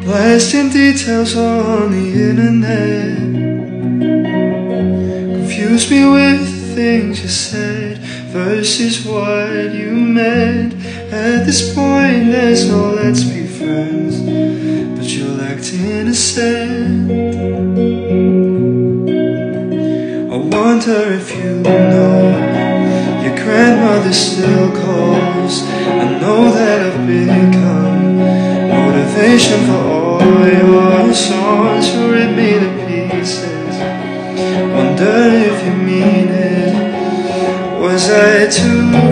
blasting details on the internet. Confuse me with the things you said versus what you meant. At this point there's no let's be friends, but you'll act innocent. I wonder if you know your grandmother still calls. I know that I've become motivation for all your songs. You rip me to pieces, wonder if you mean it. Was I too